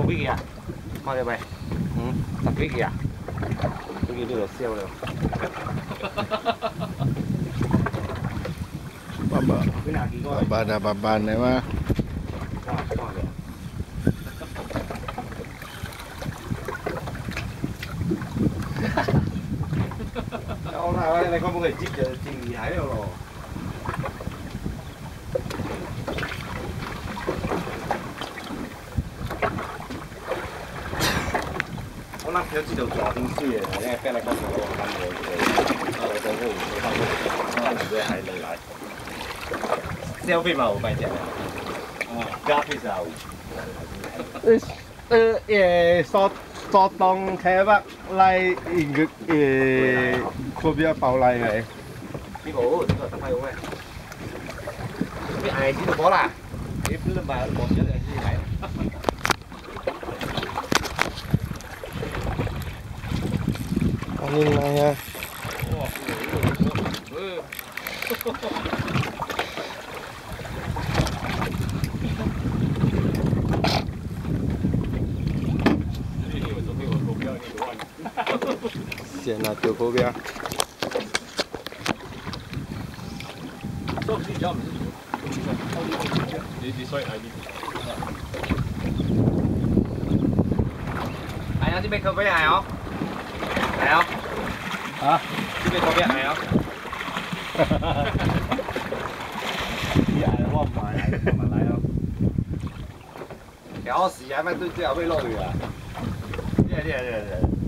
幾個啊？看到未？10幾個啊？呢個就燒了。 Baban này mà. Ông nào này có một người chích chỉnh hái rồi.我那條知道抓丁水嘅，我咧飛嚟講我諗我我講好唔好我諗佢係嚟嚟。消費嘛，我發現。加費就。所當車北嚟Cobia 爆嚟嘅。呢個得快好咩？你捱住就好啦，你不能買我這兩支嚟。 Anin na ya. Sian na tiêu Cobia. Anh ăn biết Cobia này không? Này không? Hả? Chứ biết Cobia này không? Dạ nó mà lại không? Kéo xì ai mà tôi chưa bị lỗi à? Đi.